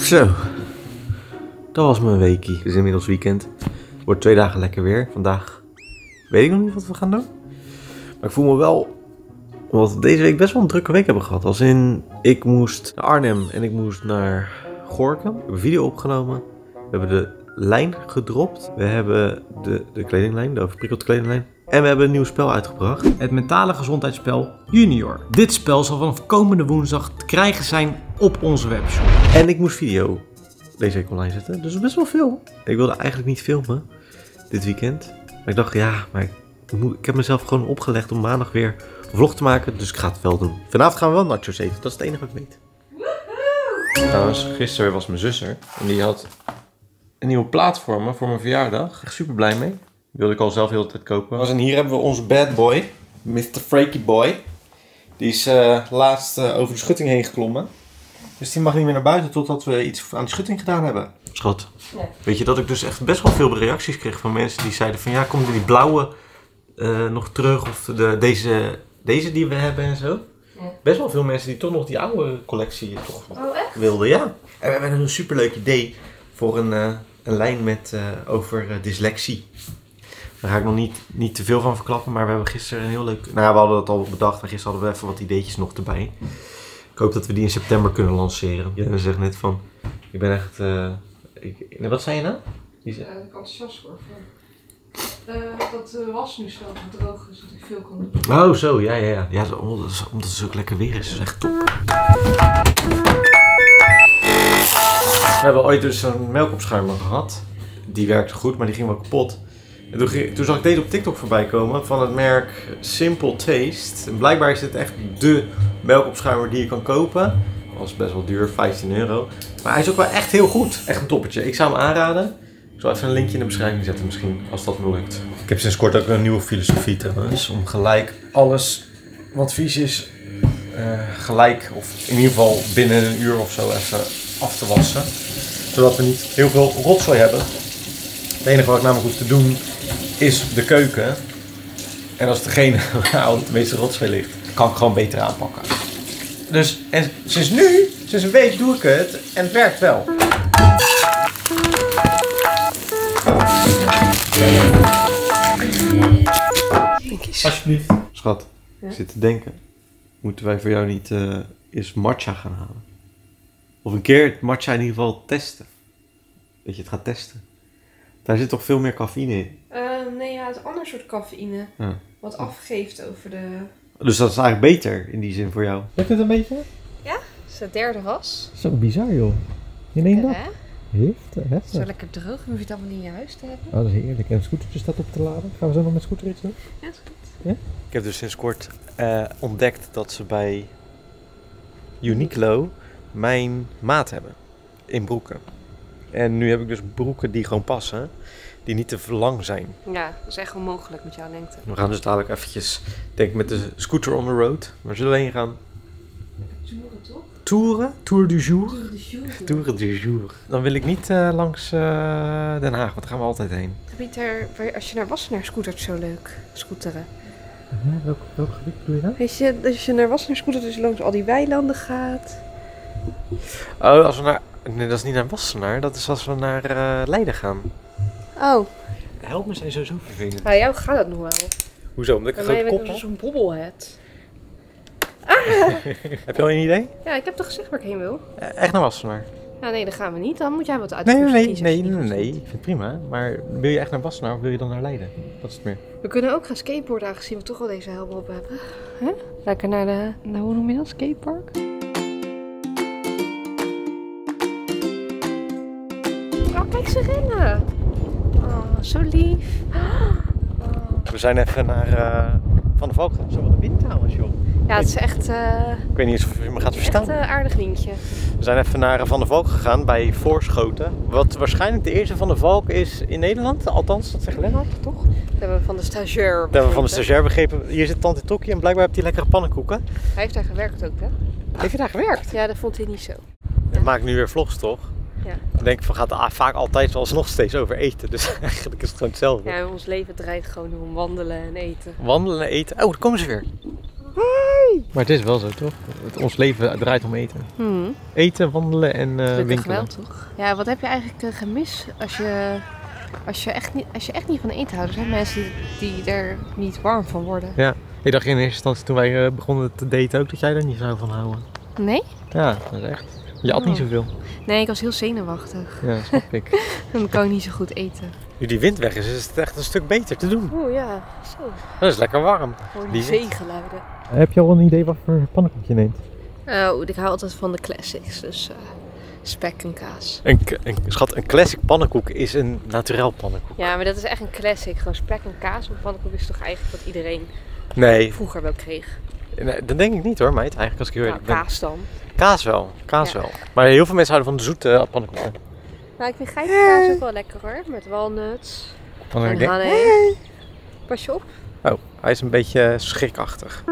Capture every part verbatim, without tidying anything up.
Zo, dat was mijn weekie. Het is inmiddels weekend. Het wordt twee dagen lekker weer. Vandaag weet ik nog niet wat we gaan doen. Maar ik voel me wel, omdat we deze week best wel een drukke week hebben gehad. Als in, ik moest naar Arnhem en ik moest naar Gorinchem. We hebben een video opgenomen. We hebben de lijn gedropt. We hebben de, de kledinglijn, de overprikkelde kledinglijn. En we hebben een nieuw spel uitgebracht. Het mentale gezondheidsspel Junior. Dit spel zal vanaf komende woensdag te krijgen zijn op onze webshop. En ik moest video deze week online zetten. Dus best wel veel. Ik wilde eigenlijk niet filmen dit weekend. Maar ik dacht, ja, maar ik, moet, ik heb mezelf gewoon opgelegd om maandag weer een vlog te maken. Dus ik ga het wel doen. Vanavond gaan we wel nachos eten. Dat is het enige wat ik weet. Trouwens, gisteren was mijn zus er. En die had een nieuwe plaat voor me, voor mijn verjaardag. Echt super blij mee. Wilde ik al zelf heel de tijd kopen. En hier hebben we onze bad boy, mister Freaky Boy. Die is uh, laatst uh, over de schutting heen geklommen. Dus die mag niet meer naar buiten totdat we iets aan de schutting gedaan hebben. Schat, ja. Weet je dat ik dus echt best wel veel reacties kreeg van mensen die zeiden van ja, komt er die blauwe uh, nog terug of de, deze, deze die we hebben en zo. Ja. Best wel veel mensen die toch nog die oude collectie toch nog oh, echt? wilden. Ja. En we hebben een superleuk idee voor een, uh, een lijn met, uh, over uh, dyslexie. Daar ga ik nog niet, niet te veel van verklappen, maar we hebben gisteren een heel leuk... Nou ja, we hadden dat al bedacht, maar gisteren hadden we even wat ideetjes nog erbij. Ik hoop dat we die in september kunnen lanceren. Jij zegt net van, ik ben echt... Uh, ik, wat zei je nou? Ja, dat ik enthousiast word voor. Uh, dat de was nu snel droog is, dat ik veel kan doen. Oh, zo, ja, ja, ja. ja omdat het zo lekker weer is, dat is echt top. We hebben ooit dus een melkopschuimer gehad. Die werkte goed, maar die ging wel kapot. En toen, toen zag ik deze op TikTok voorbij komen van het merk Simple Taste. En blijkbaar is dit echt de melkopschuimer die je kan kopen. Dat was best wel duur, vijftien euro. Maar hij is ook wel echt heel goed. Echt een toppertje. Ik zou hem aanraden. Ik zal even een linkje in de beschrijving zetten misschien, als dat me lukt. Ik heb sinds kort ook een nieuwe filosofie trouwens. Om gelijk alles wat vies is, uh, gelijk of in ieder geval binnen een uur of zo even af te wassen. Zodat we niet heel veel rotzooi hebben. Het enige wat ik namelijk hoef te doen is de keuken. En als degene waar het meeste rotzooi ligt, kan ik gewoon beter aanpakken. Dus en sinds nu, sinds een week doe ik het en het werkt wel. Alsjeblieft. Schat, ja? Ik zit te denken. Moeten wij voor jou niet uh, eens matcha gaan halen? Of een keer het matcha in ieder geval testen. Dat je het gaat testen. Daar zit toch veel meer cafeïne in? Uh, nee, ja, het is een ander soort cafeïne. Ja. Wat afgeeft over de... Dus dat is eigenlijk beter in die zin voor jou. Lukt het een beetje? Ja, het is de derde ras. Zo bizar joh. In één dag? Heftig. Zo lekker droog, je hoeft het allemaal niet in je huis te hebben. Oh, dat is heerlijk. En een scootertje staat op te laden. Gaan we zo nog met scooter iets doen? Ja, dat is goed. Ja? Ik heb dus sinds kort uh, ontdekt dat ze bij Uniqlo mijn maat hebben. In broeken. En nu heb ik dus broeken die gewoon passen. Die niet te lang zijn. Ja, dat is echt onmogelijk met jouw lengte. We gaan dus dadelijk eventjes, denk ik, met de scooter on the road. Waar zullen we heen gaan? Toeren, toch? Toeren? Tour du jour? Tour du jour. Tour du jour. Dan wil ik niet uh, langs uh, Den Haag, want daar gaan we altijd heen. Gebied daar, als je naar Wassenaar scootert, zo leuk. Scooteren. Ja, welk, welk gebied doe je dan? Weet je, als je naar Wassenaar scootert, dus langs al die weilanden gaat. Oh, als we naar... Nee, dat is niet naar Wassenaar. Dat is als we naar uh, Leiden gaan. Oh. Help me, zijn sowieso vervelend. Nou, jou gaat dat nog wel. Hoezo? Omdat ik een grote kop heb? Zo'n bobblehead. Ah! Heb je al een idee? Ja, ik heb toch gezegd waar ik heen wil? Uh, echt naar Wassenaar? Ja, nee, dat gaan we niet. Dan moet jij wat uit. Nee, nee, nee, nee, nee, nee. Ik vind het prima. Maar wil je echt naar Wassenaar of wil je dan naar Leiden? Dat is het meer. We kunnen ook gaan skateboarden, aangezien we toch al deze helm op hebben. Huh? Lekker naar de, nou, hoe noem je dat? Skatepark? Oh, kijk ze rennen. Oh, zo lief. Oh. We zijn even naar uh, Van der Valk. Zo wat een wind trouwens, joh. Ja, het is echt... Uh, ik weet niet of je me gaat verstaan. Echt een uh, aardig windje. We zijn even naar Van der Valk gegaan bij Voorschoten. Wat waarschijnlijk de eerste Van der Valk is in Nederland. Althans, dat zegt Lennart, toch? Dat hebben we van de stagiair begrepen. Dat hebben we van de stagiair begrepen. Hier zit Tante Tokkie en blijkbaar heeft hij lekkere pannenkoeken. Hij heeft daar gewerkt ook, hè? Heeft hij daar gewerkt? Ja, dat vond hij niet zo. Hij ja. maakt nu weer vlogs, toch? Ja. Ik denk van gaat vaak altijd zoals nog steeds over eten. Dus eigenlijk is het gewoon hetzelfde. Ja, ons leven draait gewoon om wandelen en eten. Wandelen en eten. Oh, daar komen ze weer. Hey! Hoi! Maar het is wel zo, toch? Het, ons leven draait om eten. Hmm. Eten, wandelen en uh, winkelen. wel, toch? Ja, wat heb je eigenlijk uh, gemist als je, als, je echt niet, als je echt niet van eten houdt? Er zijn mensen die, die er niet warm van worden. Ja, ik dacht in eerste instantie toen wij uh, begonnen te daten ook dat jij er niet zou van houden. Nee? Ja, dat is echt. Je at Oh. niet zoveel. Nee, ik was heel zenuwachtig. Ja, snap ik. Dan kan ik niet zo goed eten. Nu die wind weg is, is het echt een stuk beter te doen. Oeh, ja. Zo. Dat is lekker warm. Gewoon Die die wind. zeegeluiden. Heb je al een idee wat voor pannenkoek je neemt? Oh, ik hou altijd van de classics. Dus uh, spek en kaas. Een, een, schat, een classic pannenkoek is een naturel pannenkoek. Ja, maar dat is echt een classic. Gewoon spek en kaas. Een pannenkoek is toch eigenlijk wat iedereen Nee, vroeger wel kreeg. nee, dat denk ik niet hoor, meid. Eigenlijk als ik heel Nou, eerlijk ben. kaas dan. Kaas wel, kaas Ja. wel. Maar heel veel mensen houden van de zoete uh, pannenkoeken. Nou, ik vind geitenkaas ook wel lekker hoor. Met walnuts Van en een denk- honey. Pas je op. Oh, hij is een beetje schrikachtig.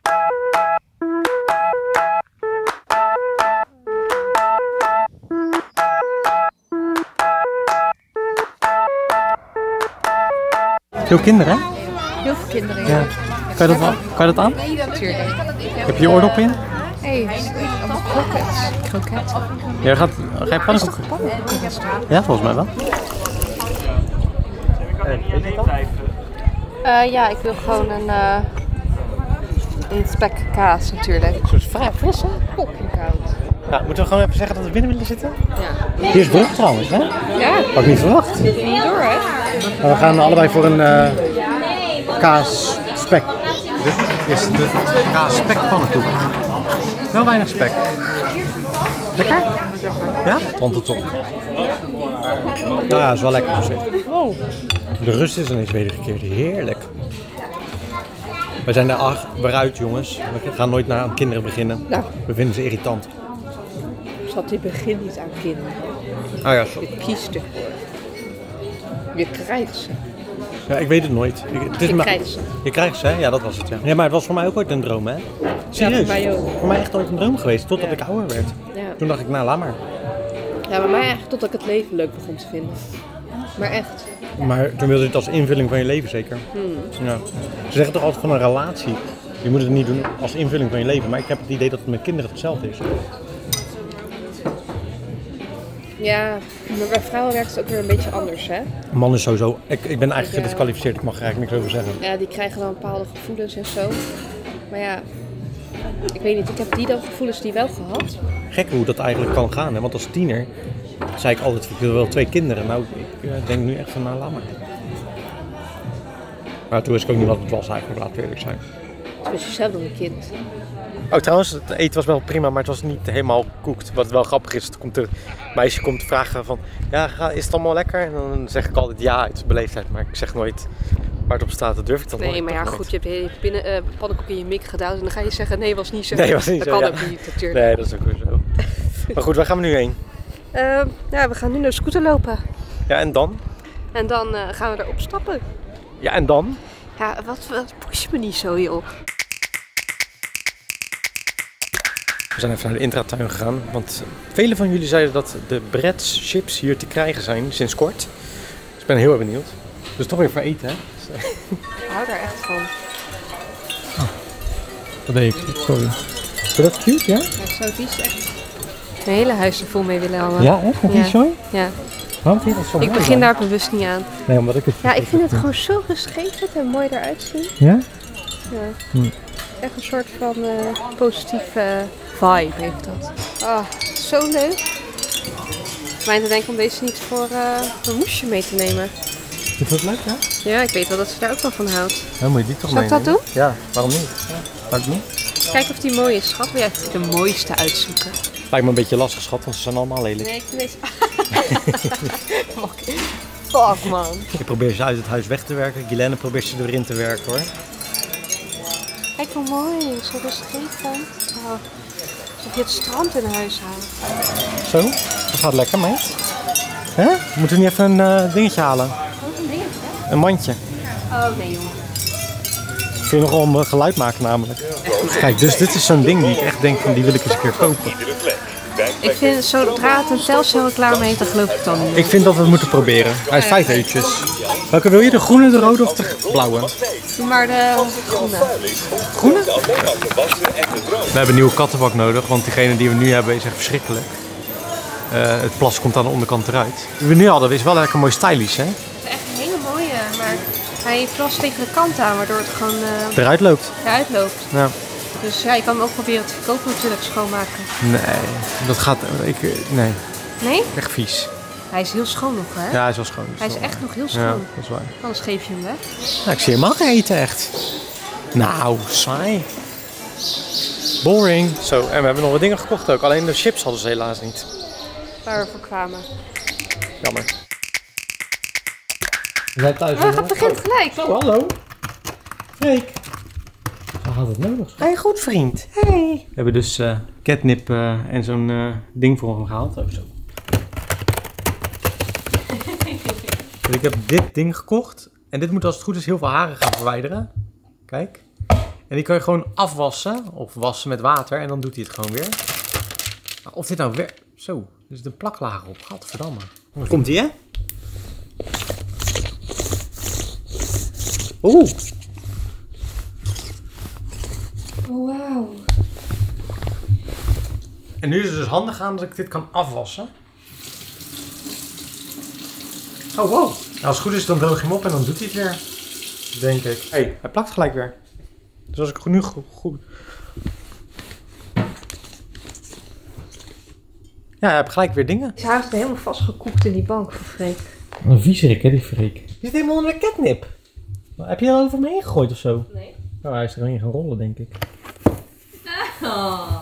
Veel kinderen, hè? Heel veel kinderen. Ja. Kan je dat, wel- kan je dat aan? Natuurlijk. Heb je je oordop in? Hé, kroket. Kroket. Ja, gaat, ga je pannenkoek? Ja, volgens mij wel. Uh, ja, ik wil gewoon een, uh, een spek kaas natuurlijk. Een soort vrij frisse. Fucking koud. Ja, moeten we gewoon even zeggen dat we binnen willen zitten? Ja. Hier is druk trouwens, hè? Ja, Had ik niet verwacht. niet door hè? Maar we gaan allebei voor een uh, kaas spek. Dit is de kaas spek pannenkoek. Wel weinig spek. Lekker? Ja? Tante top. Nou ja, is wel lekker op zich. De rust is ineens wedergekeerd. Heerlijk. We zijn er ach, weer uit jongens. We gaan nooit naar aan kinderen beginnen. Nou. We vinden ze irritant. Zat in het begin niet aan kinderen. Ah ja, sorry. Je kiest ervoor. Je krijgt ze. Ja, ik weet het nooit. Ik, het is Je maar- krijgt ze. Je krijgt ze, hè? Ja, dat was het, ja. Ja, maar het was voor mij ook ooit een droom, hè? Serieus? voor mij ook. Voor mij echt ooit een droom geweest, totdat Ja. ik ouder werd. Ja. Toen dacht ik, nou, laat maar. Ja, bij mij eigenlijk totdat ik het leven leuk begon te vinden. Maar echt. Maar toen wilde je het als invulling van je leven, zeker? Hmm. Ja. Ze zeggen toch altijd van een relatie. Je moet het niet doen als invulling van je leven. Maar ik heb het idee dat het met kinderen hetzelfde is. Ja, maar bij vrouwen werkt het ook weer een beetje anders, hè? Een man is sowieso... Ik, ik ben eigenlijk Ja. gedisqualificeerd, ik mag er eigenlijk niks over zeggen. Ja, die krijgen dan bepaalde gevoelens en zo. Maar ja, ik weet niet, ik heb die dan gevoelens die wel gehad. Gek hoe dat eigenlijk kan gaan, hè? Want als tiener zei ik altijd, ik wil wel twee kinderen. Nou, ik uh, denk nu echt van, nou, laat maar. Maar toen wist ik ook niet wat het was eigenlijk, laten we eerlijk zijn. Het was jezelf dan een kind. Oh, trouwens, het eten was wel prima, maar het was niet helemaal koekt. Wat wel grappig is, het komt de meisje komt vragen van, ja, ga- is het allemaal lekker? En dan zeg ik altijd ja, uit beleefdheid, maar ik zeg nooit waar het op staat, dat durf ik dan nooit. Nee, maar ja, toch goed, nooit. je hebt je binnen, uh, pannenkoek in je mik gedouwd en dan ga je zeggen, nee, was niet zo. Nee, was niet dat zo, kan ja. ook niet, natuurlijk. Nee, dat is ook weer zo. Maar goed, waar gaan we nu heen? Uh, ja, we gaan nu naar de scooter lopen. Ja, en dan? En dan uh, gaan we erop stappen. Ja, en dan? Ja, wat, wat push me niet zo, joh. We zijn even naar de intratuin gegaan, want velen van jullie zeiden dat de Bretts chips hier te krijgen zijn sinds kort. Dus ik ben heel erg benieuwd. Dus toch weer voor eten, hè? Ik hou daar echt van. Dat deed ik, sorry. Vind je dat cute, ja? Ja, ik zou het liefst echt mijn hele huis er vol mee willen hangen. Ja, echt? Met Ja. die zooi? Ja. Waarom vind je dat zo Ik mooi begin dan? daar bewust niet aan. Nee, omdat ik het... Ja, ik vind het gewoon zo rustgevend en mooi eruit zien. Ja? Ja. Hm. Echt een soort van uh, positieve vibe heeft dat. Ah, zo leuk. Ik meen te denken om deze niet voor uh, een moesje mee te nemen. Vind je dat leuk, ja? Ja, ik weet wel dat ze daar ook wel van houdt. Dan moet je die toch Zal ik dat meenemen? Ja, waarom niet? Ja. Waarom niet? Kijk of die mooi is, schat. Wil jij even de mooiste uitzoeken? Lijkt me een beetje lastig, schat, want ze zijn allemaal lelijk. Nee, ik vind deze... Fuck, man. Ik probeer ze uit het huis weg te werken. Guilaine probeert ze erin te werken, hoor. Kijk hoe mooi. Zo rustgevend. Oh. Alsof je het strand in huis houdt. Zo, dat gaat lekker, meid. Hè? Moeten we niet even een uh, dingetje halen? Wat een dingetje? Een mandje. Oh, nee, jongen. Kun je nogal een geluid maken namelijk. Kijk, dus dit is zo'n ding die ik echt denk van die wil ik eens een keer kopen. Ik vind, zodra het een telcelreclame heet, dan geloof ik dan niet. Ik vind dat we het moeten proberen. Hij is vijf eetjes. Welke wil je? De groene, de rode of de blauwe? Doe maar de groene. Groene? We hebben een nieuwe kattenbak nodig, want diegene die we nu hebben is echt verschrikkelijk. Uh, het plas komt aan de onderkant eruit. Die we nu hadden is wel lekker mooi stylish, hè? Het is echt een hele mooie, maar hij plast tegen de kant aan, waardoor het gewoon uh, eruit loopt. eruit loopt. Ja. Dus ja, je kan hem ook proberen te verkopen natuurlijk, schoonmaken. Nee, dat gaat... Ik, nee. Nee? Echt vies. Hij is heel schoon nog, hè? Ja, hij is wel schoon. Hij is wel, echt ja. nog heel schoon. Ja, dat is waar. Anders geef je hem weg. Nou, ik zie hem al eten, echt. Nou, saai. Boring. Zo, en we hebben nog wat dingen gekocht ook. Alleen de chips hadden ze helaas niet. Waar we voor kwamen. Jammer. We zijn thuis. Oh, het begint gelijk. Zo, hallo. Freek. We hadden het nodig. Hey, goed vriend. Hey. We hebben dus uh, catnip uh, en zo'n uh, ding voor hem gehaald. Oh, zo. Dus ik heb dit ding gekocht. En dit moet als het goed is heel veel haren gaan verwijderen. Kijk. En die kan je gewoon afwassen. Of wassen met water. En dan doet hij het gewoon weer. Maar of dit nou werkt. Zo. Er zit een plaklaag op. Gadverdamme. Komt ie, hè? Oeh. Wauw. En nu is het dus handig aan dat ik dit kan afwassen. Oh, wow. Nou, als het goed is, dan droog je hem op en dan doet hij het weer. Denk ik. Hé, hey, hij plakt gelijk weer. Dus als ik nu goed... goed... Ja, hij heeft gelijk weer dingen. Hij heeft helemaal vastgekoekt in die bank van Freek. Een viezerik, hè, die Freek. Die zit helemaal onder de catnip. Heb je er over me heen gegooid of zo? Nee. Nou, hij is erin gaan rollen, denk ik. Oh.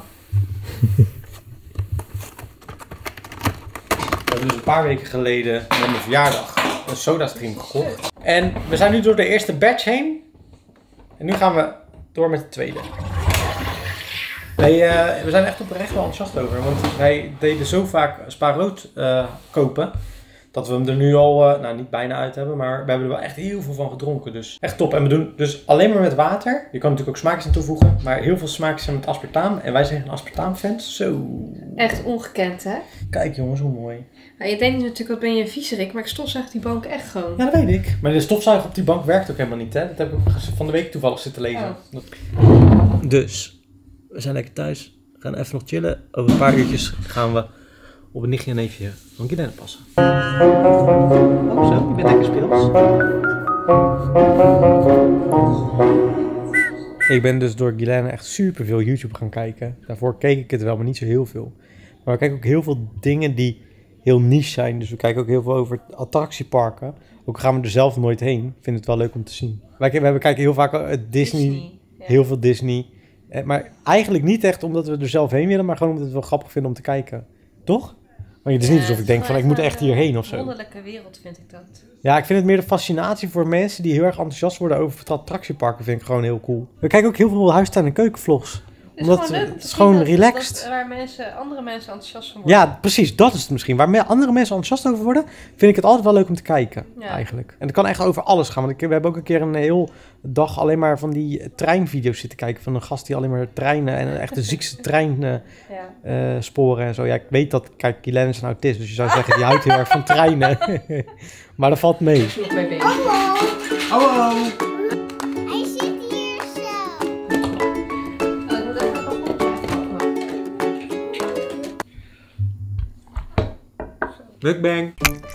We hebben dus een paar weken geleden met mijn verjaardag een SodaStream gekocht. En we zijn nu door de eerste batch heen. En nu gaan we door met de tweede. Nee, uh, we zijn echt oprecht wel enthousiast over. Want wij deden zo vaak Spa rood uh, kopen. Dat we hem er nu al, uh, nou niet bijna uit hebben. Maar we hebben er wel echt heel veel van gedronken. Dus echt top. En we doen dus alleen maar met water. Je kan natuurlijk ook smaakjes aan toevoegen. Maar heel veel smaakjes zijn met aspartaam. En wij zijn geen aspartaamfans. Zo. Echt ongekend, hè? Kijk jongens, hoe mooi. Nou, je denkt natuurlijk, wat ben je een viezerik. Maar ik stofzuig die bank echt gewoon. Ja, dat weet ik. Maar de stofzuiger op die bank werkt ook helemaal niet, hè? Dat heb ik ook van de week toevallig zitten lezen. Oh. Dus, we zijn lekker thuis. We gaan even nog chillen. Over een paar uurtjes gaan we op een nichtje en neefje van Guylaine passen. Oh zo, je bent lekker speels. Ik ben dus door Guylaine echt super veel YouTube gaan kijken. Daarvoor keek ik het wel, maar niet zo heel veel. Maar we kijken ook heel veel dingen die heel niche zijn. Dus we kijken ook heel veel over attractieparken. Ook gaan we er zelf nooit heen. Ik vind het wel leuk om te zien. Wij we kijken heel vaak Disney, Disney ja. Heel veel Disney. Maar eigenlijk niet echt omdat we er zelf heen willen, maar gewoon omdat we het wel grappig vinden om te kijken. Toch? Want het is niet alsof ik denk van ik moet echt hierheen of zo. Een wonderlijke wereld vind ik dat. Ja, ik vind het meer de fascinatie voor mensen die heel erg enthousiast worden over het attractieparken. Vind ik gewoon heel cool. We kijken ook heel veel huistuin- en keukenvlogs. Het is omdat gewoon leuk. Het is gewoon dat, relaxed. Dat, waar mensen, andere mensen enthousiast van worden. Ja, precies. Dat is het misschien. Waar me, andere mensen enthousiast over worden, vind ik het altijd wel leuk om te kijken. Ja. Eigenlijk. En het kan echt over alles gaan. Want ik, we hebben ook een keer een heel dag alleen maar van die treinvideo's zitten kijken. Van een gast die alleen maar treinen en echt de ziekste treinsporen uh, uh, en zo. Ja, ik weet dat, kijk, Guylaine is een autist. Dus je zou zeggen, die houdt heel erg van treinen. Maar dat valt mee. Hallo. Hallo. Hij zit hier zo. Mukbang.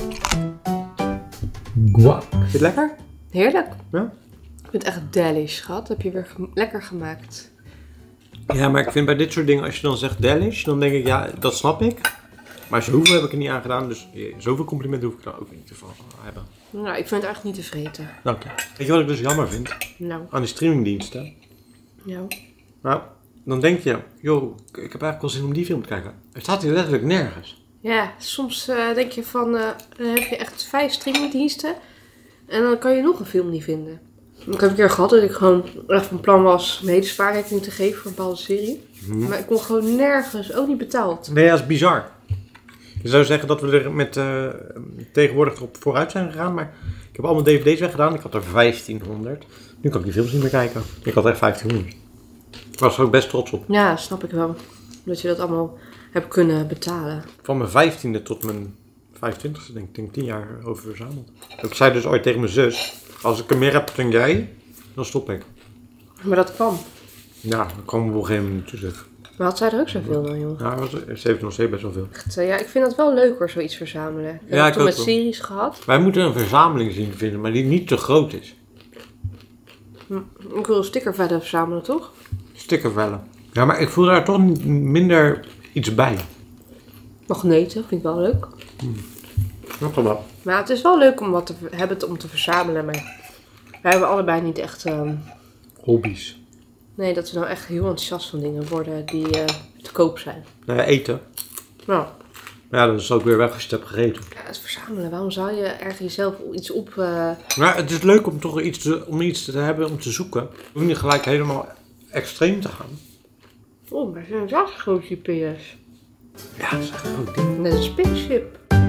Guac. Vind je het lekker? Heerlijk. Ja? Ik vind het echt delish, schat. Heb je weer ge lekker gemaakt. Ja, maar ik vind bij dit soort dingen, als je dan zegt delish, dan denk ik, ja, dat snap ik. Maar zoveel heb ik er niet aan gedaan, dus zoveel complimenten hoef ik er ook niet te hebben. Nou, ik vind het echt niet te vreten. Dank je. Weet je wat ik dus jammer vind? Nou. Aan die streamingdiensten. Nou. Nou, dan denk je, joh, ik heb eigenlijk wel zin om die film te kijken. Het staat hier letterlijk nergens. Ja, soms uh, denk je van, uh, dan heb je echt vijf streamingdiensten. En dan kan je nog een film niet vinden. Ik heb een keer gehad dat ik gewoon echt van plan was een hele spaarrekening te geven voor een bepaalde serie. Hmm. Maar ik kon gewoon nergens, ook niet betaald. Nee, dat is bizar. Je zou zeggen dat we er met uh, tegenwoordig op vooruit zijn gegaan, maar ik heb allemaal D V D's weggedaan. Ik had er vijftienhonderd. Nu kan ik die films niet meer kijken. Ik had echt vijftienhonderd. Ik was er ook best trots op. Ja, snap ik wel. Dat je dat allemaal heb kunnen betalen. Van mijn vijftiende tot mijn vijfentwintigste, denk ik, denk tien jaar over verzameld. Ik zei dus ooit tegen mijn zus, als ik er meer heb dan jij, dan stop ik. Maar dat kwam. Ja, dan kwam op een gegeven moment terug. Maar had zij er ook zoveel dan, joh? Ja, was- ze heeft nog steeds best wel veel. Echt, eh, ja, ik vind dat wel leuk hoor, zoiets verzamelen. Ik heb Ja, het ik toen ook met wel. series gehad. Wij moeten een verzameling zien te vinden, maar die niet te groot is. Hm, Ik wil stickervellen verzamelen, toch? Stickervellen. Ja, maar ik voel daar toch minder iets bij. Magneten, vind ik wel leuk. Nog wel. Maar het is wel leuk om wat te ver- hebben om te verzamelen. Maar wij hebben allebei niet echt... ehm, Hobby's. Nee, dat we nou echt heel enthousiast van dingen worden die eh, te koop zijn. Nou ja, eten. Nou, Ja, dat is ook weer weg als je het hebt gegeten. ja, het verzamelen. Waarom zou je ergens jezelf iets op... eh, Maar het is leuk om toch iets te, om iets te hebben om te zoeken. Je hoeft niet gelijk helemaal extreem te gaan. Oh, maar zijn dat grote P S? Ja, dat is echt een groot ding. Net een spaceship.